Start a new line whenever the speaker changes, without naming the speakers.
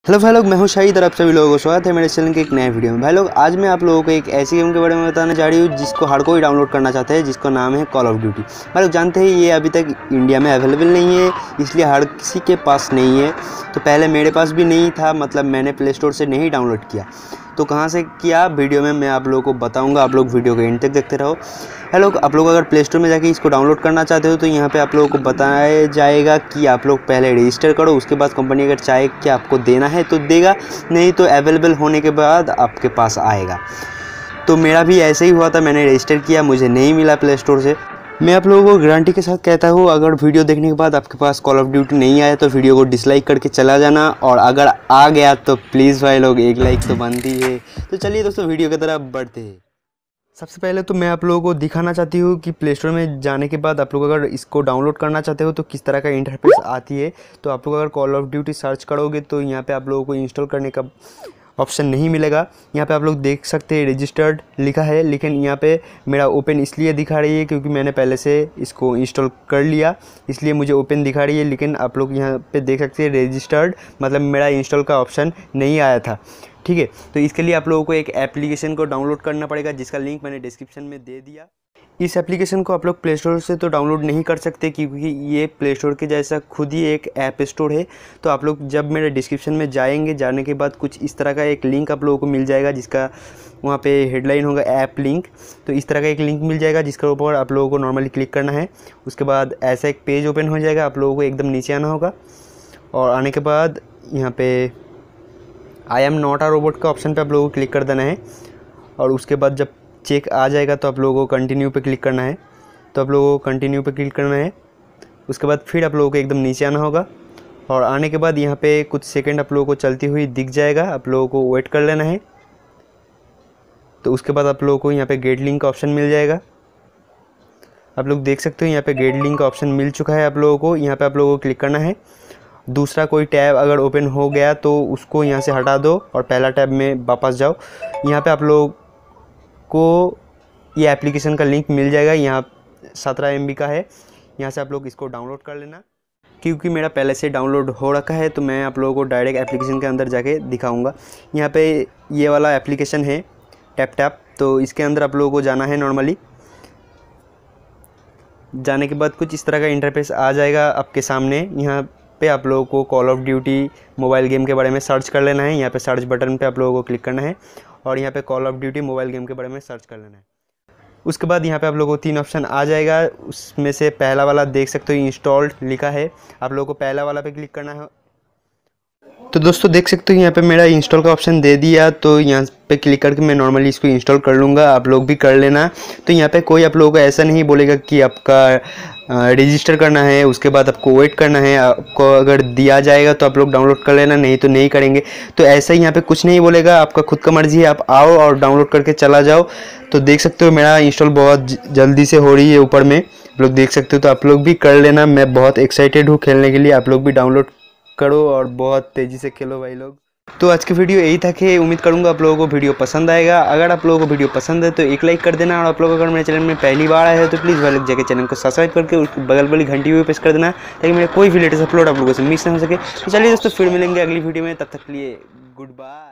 Hello भाई लोग, मैं हूं शाहिद और आप सभी लोगों को स्वागत है मेरे चैनल के एक नए वीडियो में। भाई लोग, आज मैं आप लोगों को एक ऐसी गेम के बारे में बताने जा रही हूँ जिसको हर कोई डाउनलोड करना चाहता है, जिसका नाम है कॉल ऑफ ड्यूटी। भाई लोग जानते हैं ये अभी तक इंडिया में अवेलेबल नहीं है, इसलिए हर किसी के पास नहीं है। तो पहले मेरे पास भी नहीं था, मतलब मैंने प्ले स्टोर से नहीं डाउनलोड किया। तो कहाँ से किया वीडियो में मैं आप लोगों को बताऊँगा, आप लोग वीडियो को एंड तक देखते रहो। हेलो, आप लोग अगर प्ले स्टोर में जाके इसको डाउनलोड करना चाहते हो तो यहाँ पे आप लोगों को बताया जाएगा कि आप लोग पहले रजिस्टर करो, उसके बाद कंपनी अगर चाहे कि आपको देना है तो देगा, नहीं तो अवेलेबल होने के बाद आपके पास आएगा। तो मेरा भी ऐसे ही हुआ था, मैंने रजिस्टर किया, मुझे नहीं मिला प्ले स्टोर से। मैं आप लोगों को गारंटी के साथ कहता हूँ, अगर वीडियो देखने के बाद आपके पास कॉल ऑफ ड्यूटी नहीं आया तो वीडियो को डिसलाइक करके चला जाना, और अगर आ गया तो प्लीज़ भाई लोग एक लाइक तो बनती है। तो चलिए दोस्तों, वीडियो की तरफ बढ़ते हैं। सबसे पहले तो मैं आप लोगों को दिखाना चाहती हूँ कि प्ले स्टोर में जाने के बाद आप लोग अगर इसको डाउनलोड करना चाहते हो तो किस तरह का इंटरफेस आती है। तो आप लोग अगर कॉल ऑफ ड्यूटी सर्च करोगे तो यहाँ पे आप लोगों को इंस्टॉल करने का ऑप्शन नहीं मिलेगा। यहाँ पे आप लोग देख सकते हैं रजिस्टर्ड लिखा है, लेकिन यहाँ पे मेरा ओपन इसलिए दिखा रही है क्योंकि मैंने पहले से इसको इंस्टॉल कर लिया, इसलिए मुझे ओपन दिखा रही है। लेकिन आप लोग यहाँ पे देख सकते हैं रजिस्टर्ड, मतलब मेरा इंस्टॉल का ऑप्शन नहीं आया था। ठीक है, तो इसके लिए आप लोगों को एक एप्लीकेशन को डाउनलोड करना पड़ेगा, जिसका लिंक मैंने डिस्क्रिप्शन में दे दिया। इस एप्लीकेशन को आप लोग प्ले स्टोर से तो डाउनलोड नहीं कर सकते क्योंकि ये प्ले स्टोर के जैसा खुद ही एक ऐप स्टोर है। तो आप लोग जब मेरे डिस्क्रिप्शन में जाएंगे, जाने के बाद कुछ इस तरह का एक लिंक आप लोगों को मिल जाएगा, जिसका वहाँ पे हेडलाइन होगा ऐप लिंक। तो इस तरह का एक लिंक मिल जाएगा जिसके ऊपर आप लोगों को नॉर्मली क्लिक करना है। उसके बाद ऐसा एक पेज ओपन हो जाएगा, आप लोगों को एकदम नीचे आना होगा, और आने के बाद यहाँ पे I am not a robot का ऑप्शन पे आप लोगों को क्लिक कर देना है। और उसके बाद जब चेक आ जाएगा तो आप लोगों को कंटिन्यू पे क्लिक करना है। तो आप लोगों को कंटिन्यू पे क्लिक करना है। उसके बाद फिर आप लोगों को एकदम नीचे आना होगा, और आने के बाद यहाँ पे कुछ सेकंड आप लोगों को चलती हुई दिख जाएगा, आप लोगों को वेट कर लेना है। तो उसके बाद आप लोगों को यहाँ पे गेट लिंक का ऑप्शन मिल जाएगा। आप लोग देख सकते हो यहाँ पे गेट लिंक का ऑप्शन मिल चुका है आप लोगों को। यहाँ पे आप लोगों को क्लिक करना है। दूसरा कोई टैब अगर ओपन हो गया तो उसको यहाँ से हटा दो और पहला टैब में वापस जाओ। यहाँ पे आप लोगों को ये एप्लीकेशन का लिंक मिल जाएगा, यहाँ 17 MB का है। यहाँ से आप लोग इसको डाउनलोड कर लेना। क्योंकि मेरा पहले से डाउनलोड हो रखा है तो मैं आप लोगों को डायरेक्ट एप्लीकेशन के अंदर जाके दिखाऊंगा। यहाँ पे ये वाला एप्लीकेशन है टैप टैप, तो इसके अंदर आप लोगों को जाना है। नॉर्मली जाने के बाद कुछ इस तरह का इंटरफेस आ जाएगा आपके सामने। यहाँ पे आप लोगों को call of duty mobile game के बारे में सर्च कर लेना है। यहाँ पे सर्च बटन पे आप लोगों को क्लिक करना है और यहाँ पे call of duty mobile game के बारे में सर्च कर लेना है। उसके बाद यहाँ पे आप लोगों को 3 ऑप्शन आ जाएगा, उसमें से पहला वाला देख सकते हो इंस्टॉल्ड लिखा है, आप लोगों को पहला वाला पे क्लिक करना है। तो दोस्तों देख सकते हो यहाँ पे मेरा इंस्टॉल का ऑप्शन दे दिया, तो यहाँ पे क्लिक करके मैं नॉर्मली इसको इंस्टॉल कर लूँगा, आप लोग भी कर लेना। तो यहाँ पे कोई आप लोगों को ऐसा नहीं बोलेगा कि आपका रजिस्टर करना है, उसके बाद आपको वेट करना है। आपको अगर दिया जाएगा तो आप लोग डाउनलोड कर लेना, नहीं तो नहीं करेंगे। तो ऐसा ही यहाँ पे कुछ नहीं बोलेगा, आपका खुद का मर्जी है, आप आओ और डाउनलोड करके चला जाओ। तो देख सकते हो मेरा इंस्टॉल बहुत जल्दी से हो रही है ऊपर में, आप लोग देख सकते हो। तो आप लोग भी कर लेना, मैं बहुत एक्साइटेड हूँ खेलने के लिए। आप लोग भी डाउनलोड करो और बहुत तेज़ी से खेलो भाई लोग। तो आज की वीडियो यही था कि उम्मीद करूंगा आप लोगों को वीडियो पसंद आएगा। अगर आप लोगों को वीडियो पसंद है तो एक लाइक कर देना, और आप लोग अगर मेरे चैनल में पहली बार आए हो तो प्लीज़ भाई लोग जाके चैनल को सब्सक्राइब करके उसकी बगल वाली घंटी भी प्रेस कर देना, ताकि मेरा कोई भी लेटेस्ट अपलोड आप लोगों से मिस ना हो सके। तो चलिए दोस्तों, फिर मिलेंगे अगली वीडियो में, तब तक के लिए गुड बाय।